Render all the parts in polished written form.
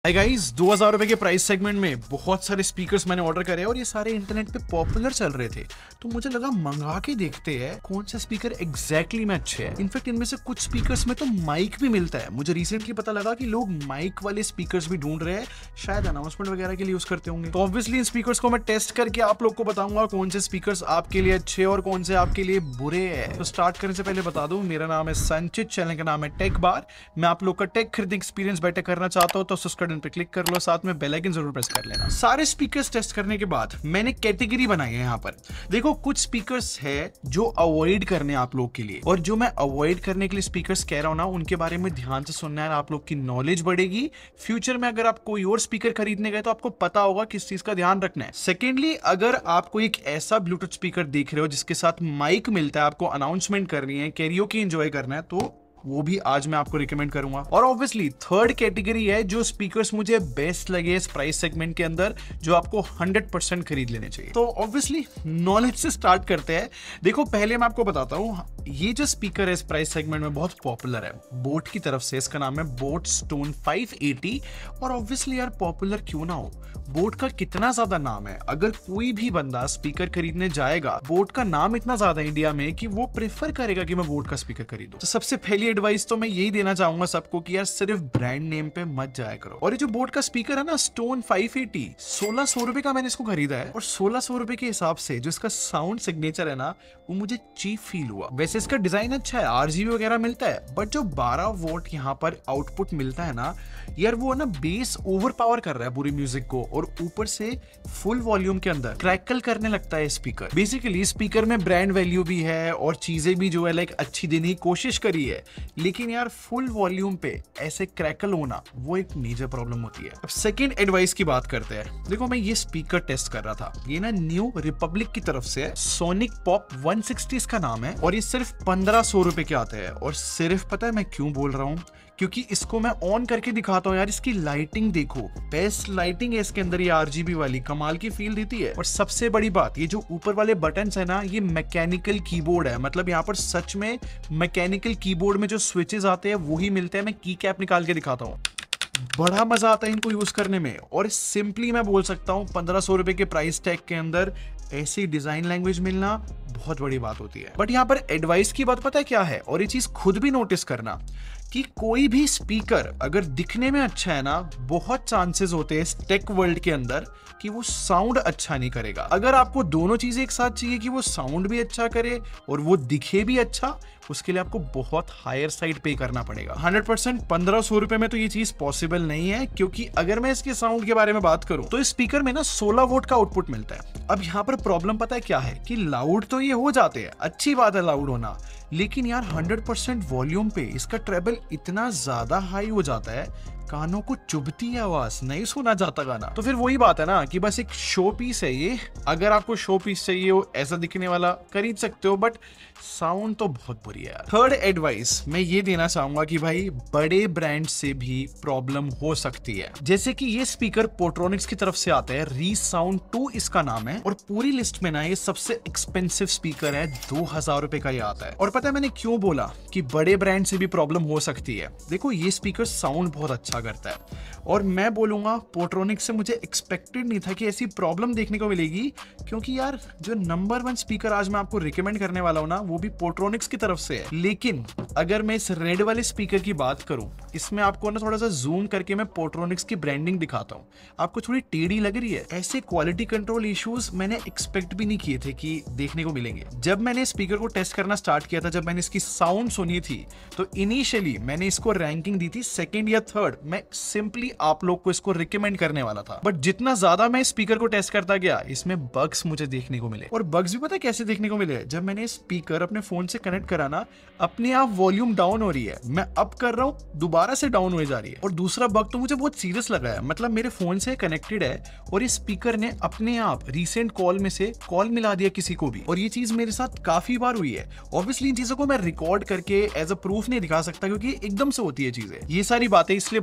Hi guys, 2000 रुपए के price segment में बहुत सारे स्पीकर्स मैंने ऑर्डर करे और ये सारे इंटरनेट पे पॉपुलर चल रहे थे, तो मुझे लगा मंगा के देखते हैं कौन से स्पीकर एग्जैक्टली में अच्छे हैं। इनफैक्ट इनमें से कुछ स्पीकर्स में तो माइक भी मिलता है। मुझे रिसेंटली पता लगा कि लोग माइक वाले स्पीकर्स भी ढूंढ रहे हैं, शायद अनाउंसमेंट वगैरह के लिए यूज करते होंगे। तो ऑब्वियसली इन स्पीकर्स को मैं टेस्ट करके आप लोग को बताऊंगा कौन से स्पीकर्स आपके लिए अच्छे और कौन से आपके लिए बुरे हैं। तो स्टार्ट करने से पहले बता दूं, मेरा नाम है संचित, चैनल का नाम है टेक बार। मैं आप लोग का टेक खरीदने एक्सपीरियंस बेटर करना चाहता हूं तो सब्सक्राइब पे क्लिक कर लो, साथ में बेल आइकन जरूर प्रेस कर लेना। सारे स्पीकर्स टेस्ट करने के बाद मैंने कैटेगरी बनाई है। यहाँ पर देखो, कुछ स्पीकर्स है जो अवॉइड करने आप लोग के लिए, और जो मैं अवॉइड करने के लिए स्पीकर्स कह रहा हूं ना, उनके बारे में ध्यान से सुनना है। आप लोग की नॉलेज बढ़ेगी। फ्यूचर में अगर आप कोई और स्पीकर खरीदने गए तो आपको पता होगा किस चीज का ध्यान रखना है। सेकेंडली, अगर आप कोई एक ऐसा ब्लूटूथ स्पीकर देख रहे हो जिसके साथ माइक मिलता है, आपको अनाउंसमेंट करनी है, कैरियोकी एंजॉय करना है, तो वो भी आज मैं आपको रिकमेंड करूंगा। और ऑब्वियसली थर्ड कैटेगरी है जो स्पीकर्स मुझे बेस्ट लगे इस प्राइस सेगमेंट के अंदर, जो आपको 100% खरीद लेने चाहिए। तो ऑब्वियसली नॉलेज से स्टार्ट करते हैं। देखो, पहले मैं आपको बताता हूं, ये जो स्पीकर है इस प्राइस सेगमेंट में बहुत पॉपुलर है बोट की तरफ से। इसका नाम है बोट स्टोन 580। और ऑब्वियसली यार, पॉपुलर क्यों ना हो, बोट का कितना ज्यादा नाम है। अगर कोई भी बंदा स्पीकर खरीदने जाएगा, बोट का नाम इतना ज्यादा इंडिया में कि वो प्रेफर करेगा कि मैं बोट का स्पीकर खरीदूं। तो सबसे पहली एडवाइस तो मैं यही देना चाहूंगा सबको कि यार सिर्फ ब्रांड नेम पे मत जाया करो। और ये जो बोट का स्पीकर है ना, स्टोन 580, 1600 रुपए का मैंने इसको खरीदा है। और 1600 रुपए के हिसाब से जो इसका साउंड सिग्नेचर है ना, वो मुझे चीप फील हुआ। वैसे इसका डिजाइन अच्छा है, RGB वगैरह मिलता है, बट जो 12 वोल्ट यहाँ पर आउटपुट मिलता है ना यार, वो ना बेस ओवर पावर कर रहा है पूरी म्यूजिक को, और ऊपर से फुल वॉल्यूम के अंदर क्रैकल करने लगता है स्पीकर। बेसिकली स्पीकर में ब्रांड वैल्यू भी है और चीजें भी जो है लाइक अच्छी देने की कोशिश करी है, लेकिन यार फुल वॉल्यूम पे ऐसे क्रैकल होना वो एक मेजर प्रॉब्लम होती है। अब सेकंड एडवाइस की बात करते हैं। देखो, मैं ये स्पीकर टेस्ट कर रहा था, ये ना न्यू रिपब्लिक की तरफ से है, सोनिक पॉप 160 इसका नाम है, और ये सिर्फ 1500 रुपए के आते हैं। और सिर्फ पता है मैं क्यों बोल रहा हूँ, क्योंकि इसको मैं ऑन करके दिखाता हूँ यार, इसकी लाइटिंग देखो, बेस्ट लाइटिंग है इसके अंदर, ये RGB वाली कमाल की फील देती है। और सबसे बड़ी बात, ये जो ऊपर वाले बटन्स है ना, ये मैकेनिकल कीबोर्ड है। मतलब यहाँ पर सच में मैकेनिकल कीबोर्ड में जो स्विचेस आते हैं वही मिलते हैं। मैं की कैप निकाल के दिखाता हूँ, बड़ा मजा आता है इनको यूज करने में। और सिंपली मैं बोल सकता हूँ 1500 रुपए के प्राइस टैग के अंदर ऐसी डिजाइन लैंग्वेज मिलना बहुत बड़ी बात होती है। बट यहाँ पर एडवाइस की बात पता है क्या है, और ये चीज खुद भी नोटिस करना कि कोई भी स्पीकर अगर दिखने में अच्छा है ना, बहुत चांसेस होते हैं इस टेक वर्ल्ड के अंदर कि वो साउंड अच्छा नहीं करेगा। अगर आपको दोनों चीजें एक साथ चाहिए, कि वो साउंड भी अच्छा करे और वो दिखे भी अच्छा, उसके लिए आपको बहुत हायर साइड पे करना पड़ेगा। 100% 1500 रुपए में तो ये चीज पॉसिबल नहीं है, क्योंकि अगर मैं इसके साउंड के बारे में बात करूं तो इस स्पीकर में ना 16 वोल्ट का आउटपुट मिलता है। अब यहाँ पर प्रॉब्लम पता है क्या है, कि लाउड तो ये हो जाते हैं, अच्छी बात है लाउड होना, लेकिन यार 100% वॉल्यूम पे इसका ट्रेबल इतना ज्यादा हाई हो जाता है, कानों को चुभती है आवाज, नहीं सुना जाता गाना। तो फिर वही बात है ना कि बस एक शो पीस है ये। अगर आपको शो पीस चाहिए हो ऐसा दिखने वाला, खरीद सकते हो, बट साउंड तो बहुत बुरी है यार। थर्ड एडवाइस मैं ये देना चाहूंगा कि भाई बड़े ब्रांड से भी प्रॉब्लम हो सकती है। जैसे कि ये स्पीकर पोर्ट्रॉनिक्स की तरफ से आता है, ReSound 2 इसका नाम है, और पूरी लिस्ट में ना ये सबसे एक्सपेंसिव स्पीकर है, 2000 रुपए का ये आता है। और पता है मैंने क्यों बोला कि बड़े ब्रांड से भी प्रॉब्लम हो सकती है। देखो, ये स्पीकर साउंड बहुत अच्छा करता है, और मैं बोलूंगा पोर्ट्रॉनिक्स से मुझे एक्सपेक्टेड नहीं था कि ऐसी प्रॉब्लम देखने को मिलेगी, क्योंकि यार जो नंबर 1 स्पीकर आज मैं आपको रिकमेंड करने वाला हूं ना, वो भी पोर्ट्रॉनिक्स की तरफ से है। लेकिन अगर मैं इस रेड वाले स्पीकर की बात करूं, इसमें आपको ना थोड़ा सा जूम करके मैं पोर्ट्रॉनिक्स की ब्रांडिंग दिखाता हूं, आपको थोड़ी टेढ़ी लग रही है। ऐसे क्वालिटी कंट्रोल इश्यूज मैंने एक्सपेक्ट भी नहीं किए थे कि देखने को मिलेंगे। जब मैंने स्पीकर को टेस्ट करना स्टार्ट किया था, जब मैंने इसकी साउंड सुनी थी, तो इनिशियली मैंने इसको रैंकिंग दी थी 2nd या 3rd। मैं सिंपली आप लोग को इसको रिकमेंड करने वाला था, बट जितना ज्यादा मैं स्पीकर को टेस्ट करता गया, इसमें बग्स मुझे देखने को मिले। और बग्स भी पता है कैसे देखने को मिले, जब मैंने स्पीकर अपने फोन से कनेक्ट करा ना, अपने आप वॉल्यूम डाउन हो रही है, मैं अप कर रहा हूँ दोबारा से डाउन हो जा रही है। और दूसरा बग तो मुझे बहुत सीरियस लगा है, मतलब मेरे फोन से कनेक्टेड है और इस स्पीकर ने अपने आप रीसेंट कॉल में से कॉल मिला दिया किसी को भी, और ये चीज मेरे साथ काफी बार हुई है। ऑब्वियसली इन चीजों को मैं रिकॉर्ड करके एज अ प्रूफ नहीं दिखा सकता, क्योंकि एकदम से होती है चीजें। ये सारी बातें इसलिए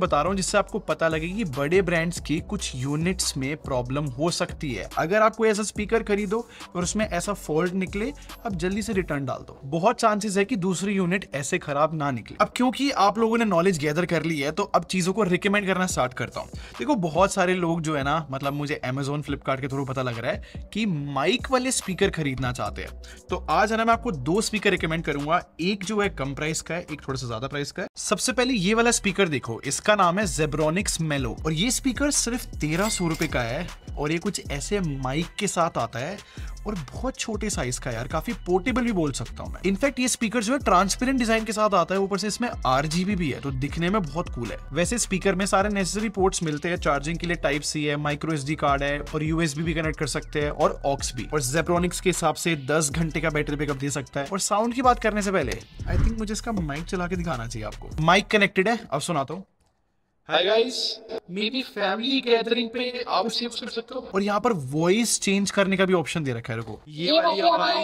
बता रहा हूँ जिससे आपको पता लगे कि बड़े ब्रांड्स की कुछ यूनिट्स में प्रॉब्लम हो सकती है। अगर आप कोई ऐसा स्पीकर खरीदो और उसमें ऐसा फॉल्ट निकले, आप जल्दी से रिटर्न डाल दो। बहुत चांसेस है कि दूसरी यूनिट ऐसे खराब ना निकले। अब क्योंकि आप लोगों ने नॉलेज गैदर कर ली है, तो अब चीजों को रिकमेंड करना स्टार्ट करता हूँ। देखो, बहुत सारे लोग जो है ना, मतलब मुझे Amazon फ्लिपकार्ट के थ्रू पता लग रहा है कि माइक वाले स्पीकर खरीदना चाहते हैं। तो आज है ना, मैं आपको 2 स्पीकर रिकमेंड करूंगा। एक जो है कम प्राइस का है, एक थोड़ा सा ज्यादा प्राइस का है। सबसे पहले ये वाला स्पीकर देखो, इसका नाम है Zebronics Mellow और ये स्पीकर सिर्फ 1300 रुपए का है और ये कुछ ऐसे माइक के साथ आता है और बहुत छोटे साइज का यार, काफी पोर्टेबल भी बोल सकता हूं मैं। इनफैक्ट ये स्पीकर जो है ट्रांसपेरेंट डिजाइन के साथ आता है, ऊपर से इसमें RGB भी है, तो दिखने में बहुत कूल है। वैसे स्पीकर में सारे नेसेसरी पोर्ट्स मिलते हैं। चार्जिंग के लिए टाइप C है, माइक्रो SD कार्ड है और USB भी कनेक्ट कर सकते हैं और ऑक्स भी। और Zebronics के हिसाब से 10 घंटे का बैटरी बैकअप दे सकता है। और साउंड की बात करने से पहले आई थिंक मुझे इसका माइक चला के दिखाना चाहिए आपको। माइक कनेक्टेड है, अब सुनाता हूँ। हाय गाइस, मेरी फैमिली गैदरिंग पे आप इसे यूज कर सकते हो। और यहाँ पर वॉइस चेंज करने का भी ऑप्शन दे रखा है। देखो, ये वाली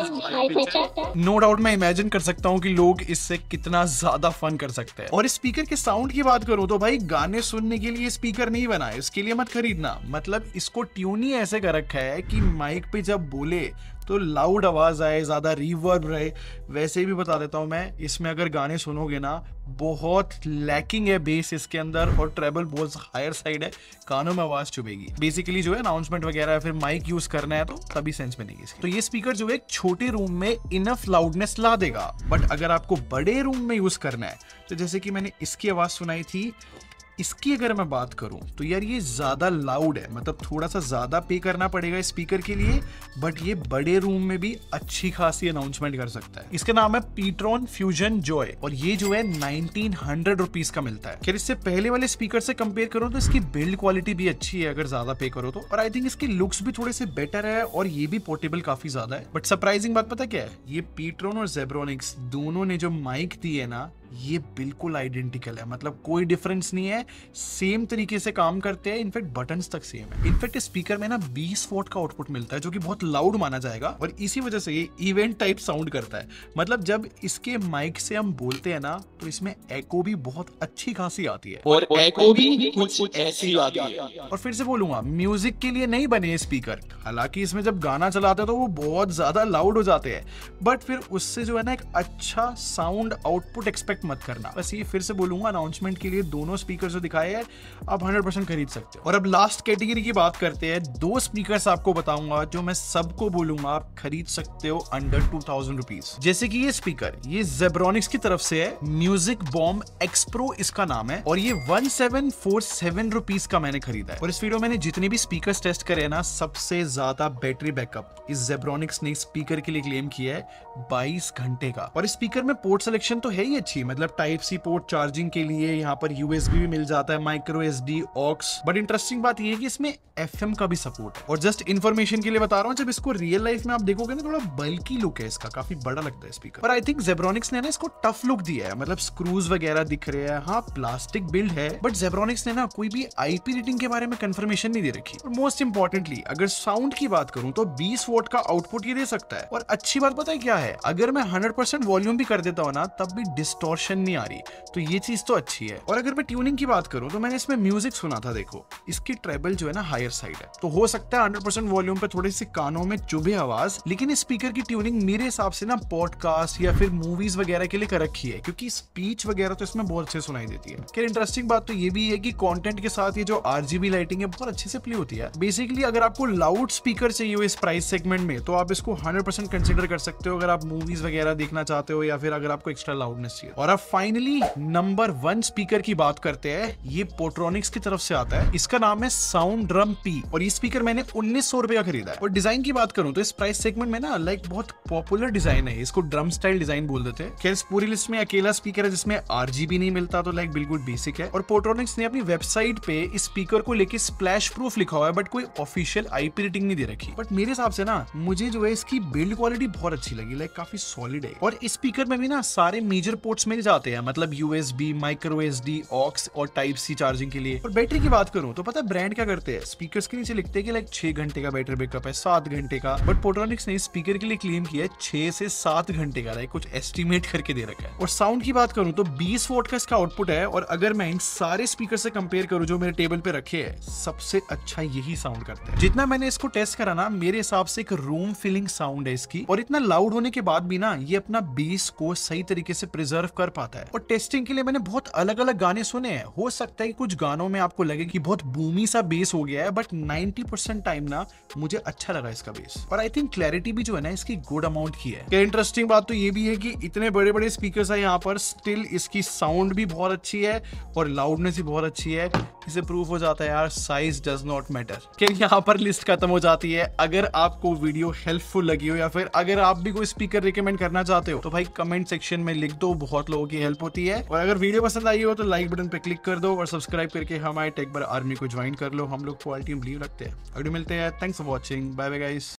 आवाज नो डाउट मैं इमेजिन कर सकता हूँ कि लोग इससे कितना ज्यादा फन कर सकते हैं। और इस स्पीकर के साउंड की बात करूँ तो भाई, गाने सुनने के लिए स्पीकर नहीं बना है, इसके लिए मत खरीदना। मतलब इसको ट्यून ही ऐसे कर रखा है कि माइक पे जब बोले तो लाउड आवाज आए, ज्यादा रिवर्ब रहे। वैसे भी बता देता हूं मैं, इसमें अगर गाने सुनोगे ना, बहुत लैकिंग है बेस इसके अंदर और ट्रेबल बहुत हायर साइड है, कानों में आवाज चुभेगी। बेसिकली जो है अनाउंसमेंट वगैरह फिर माइक यूज करना है तो तभी सेंस बनेगी इसकी। तो ये स्पीकर जो है एक छोटे रूम में इनफ लाउडनेस ला देगा, बट अगर आपको बड़े रूम में यूज करना है, तो जैसे कि मैंने इसकी आवाज सुनाई थी, इसकी अगर मैं बात करूं तो यार ये ज्यादा लाउड है। मतलब थोड़ा सा ज्यादा पे करना पड़ेगा स्पीकर के लिए, बट ये बड़े रूम में भी अच्छी खासी अनाउंसमेंट कर सकता है। इसका नाम है Petron Fusion Joy और ये जो है 1900 रुपीज का मिलता है। खैर, इससे पहले वाले स्पीकर से कंपेयर करो तो इसकी बिल्ड क्वालिटी भी अच्छी है अगर ज्यादा पे करो तो, और आई थिंक इसकी लुक्स भी थोड़े से बेटर है और ये भी पोर्टेबल काफी ज्यादा है। बट सरप्राइजिंग बात पता क्या है, ये Petron और Zebronics दोनों ने जो माइक दी है ना, ये बिल्कुल आइडेंटिकल है। मतलब कोई डिफरेंस नहीं है, सेम तरीके से काम करते हैं। इनफैक्ट बटन्स तक सेम है। इनफैक्ट स्पीकर में ना 20 वॉट का आउटपुट मिलता है, जो कि बहुत लाउड माना जाएगा और इसी वजह से ये इवेंट टाइप साउंड करता है। मतलब जब इसके माइक से हम बोलते हैं ना, तो इसमें एको भी बहुत अच्छी खासी आती है और एको भी कुछ ऐसी आती है। और फिर से बोलूंगा, म्यूजिक के लिए नहीं बने स्पीकर। हालांकि इसमें जब गाना चलाते हैं तो वो बहुत ज्यादा लाउड हो जाते हैं, बट फिर उससे जो है ना एक अच्छा साउंड आउटपुट एक्सपेक्ट मत करना। बस ये फिर से बोलूंगा, अनाउंसमेंट के लिए दोनों स्पीकर जो दिखाए हैं आप 100% खरीद सकते हो। और अब लास्ट कैटेगरी की बात करते हैं। 2 स्पीकर्स आपको बताऊंगा जो मैं सबको बोलूंगा आप खरीद सकते हो अंडर 2000 रुपीज। जैसे कि ये स्पीकर, ये Zebronics की तरफ से है, म्यूजिक बॉम्ब X Pro इसका नाम है और ये 1747 रुपीज का मैंने खरीदा है। और इस वीडियो में मैंने जितने भी स्पीकर्स टेस्ट करे ना, सबसे ज्यादा बैटरी बैकअप इस Zebronics ने स्पीकर के लिए क्लेम किया है 22 घंटे का। और इस स्पीकर में पोर्ट सिलेक्शन तो है ही अच्छी, मतलब टाइप C पोर्ट चार्जिंग के लिए, यहाँ पर USB भी मिल जाता है, micro SD, aux. But interesting बात ये है कि इसमें FM का भी सपोर्ट है। और जस्ट इन्फॉर्मेशन के लिए बता रहा हूँ, जब इसको रियल लाइफ में आप देखोगे ना, थोड़ा बल्की लुक है इसका, काफी बड़ा लगता है स्पीकर। पर आई थिंक Zebronics ने ना इसको टफ लुक दिया है, मतलब स्क्रूज वगैरह दिख रहे हैं। हाँ, प्लास्टिक बिल्ड है, बट Zebronics ने ना कोई भी IP रेटिंग के बारे में कंफर्मेशन नहीं दे रखी। और मोस्ट इंपॉर्टेंटली अगर साउंड की बात करूं तो 20 वॉट का आउटपुट ये दे सकता है। और अच्छी बात पता है क्या है, अगर मैं 100% वॉल्यूम भी कर देता हूं ना, तब भी डिस्टॉर्शन नहीं आ रही, तो ये चीज तो अच्छी है। और अगर मैं ट्यूनिंग की बात करूं तो मैंने इसमें म्यूजिक सुना था, देखो इसकी ट्रेबल जो है ना हायर साइड है, तो हो सकता है 100% वॉल्यूम पे थोड़ी सी कानों में चुभे आवाज, लेकिन इस स्पीकर की ट्यूनिंग मेरे हिसाब से ना पॉडकास्ट या फिर मूवीज वगैरह के लिए कर रखी है, क्योंकि स्पीच वगैरह तो इसमें बहुत अच्छे सुनाई देती है। खैर, इंटरेस्टिंग बात तो ये भी है कि कंटेंट के साथ ये जो RGB लाइटिंग है बहुत अच्छे से प्ले होती है। बेसिकली अगर आपको लाउड स्पीकर चाहिए हो इस प्राइस सेगमेंट में, तो आप इसको 100% कंसीडर कर सकते हो, अगर आप मूवीज वगैरह देखना चाहते हो या फिर अगर आपको एक्स्ट्रा लाउडनेस चाहिए। और अब फाइनली नंबर 1 स्पीकर की बात करते हैं। ये पोर्ट्रॉनिक्स की तरफ से आता है, इसका नाम है साउंड ड्रम P और ये स्पीकर मैंने 1900 रुपए का खरीदा है। और डिजाइन की बात करूं तो इस प्राइस सेगमेंट में ना लाइक बहुत पॉपुलर डिजाइन है, इसको ड्रम स्टाइल डिजाइन बोल देते हैं। खैर, इस पूरी लिस्ट में अकेला स्पीकर है जिसमें RGB नहीं मिलता, तो लाइक बिल्कुल बेसिक है। और पोर्ट्रॉनिक्स ने अपनी वेबसाइट पे इस स्पीकर को लेके स्प्लैश प्रूफ लिखा हुआ है, बट कोई ऑफिशियल IP रेटिंग नहीं दे रखी। बट मेरे हिसाब से ना मुझे जो है इसकी बिल्ड क्वालिटी बहुत अच्छी लगी, लाइक काफी सॉलिड है। और इस स्पीकर में भी ना सारे मेजर पोर्ट्स में मिल जाते हैं, मतलब USB, माइक्रो SD, ऑक्स और टाइप C चार्जिंग के लिए। और बैटरी की बात करूं तो पता है ब्रांड क्या करते हैं, स्पीकर्स के नीचे लिखते हैं कि लाइक 6 घंटे का बैटरी बैकअप है, 7 घंटे का, बट पोर्ट्रॉनिक्स ने स्पीकर के लिए क्लेम किया है 6 से 7 घंटे का, लाइक कुछ एस्टिमेट करके दे रखा है। और साउंड की बात करूं तो 20 वॉट का इसका आउटपुट है, और अगर मैं इन सारे स्पीकर से कंपेयर करूं जो मेरे टेबल पे रखे हैं, सबसे अच्छा यही साउंड करता है। जितना मैंने इसको टेस्ट करा ना, मेरे हिसाब से एक रूम फिलिंग साउंड है इसकी, और इतना लाउड होने के बाद भी ना ये अपना बेस को सही तरीके से प्रिजर्व कर पाता है। और टेस्टिंग के लिए मैंने बहुत अलग अलग गाने सुने हैं, हो सकता है कि कुछ गानों में आपको लगे कि बहुत बूमी सा बेस हो गया है, बट 90% टाइम ना मुझे अच्छा लगा इसका बेस। और आई थिंक क्लैरिटी भी जो है ना इसकी गुड अमाउंट की है। इंटरेस्टिंग बात तो ये भी है कि इतने बड़े बड़े स्पीकर्स है यहाँ पर, स्टिल इसकी साउंड भी बहुत अच्छी है और लाउडनेस भी बहुत अच्छी है। इसे प्रूव हो जाता है यार, साइज डज नॉट मैटर। कि यहाँ पर लिस्ट खत्म हो जाती है। अगर आपको वीडियो हेल्पफुल लगी हो या फिर अगर आप भी कोई स्पीकर रिकमेंड करना चाहते हो तो भाई कमेंट सेक्शन में लिख दो, बहुत लोगों की हेल्प होती है। और अगर वीडियो पसंद आई हो तो लाइक बटन पे क्लिक कर दो और सब्सक्राइब करके हमारे टेक बार आर्मी को ज्वाइन कर लो। हम लोग क्वालिटी में बिलीव रखते हैं। अगले मिलते हैं। Thanks for watching. Bye bye guys.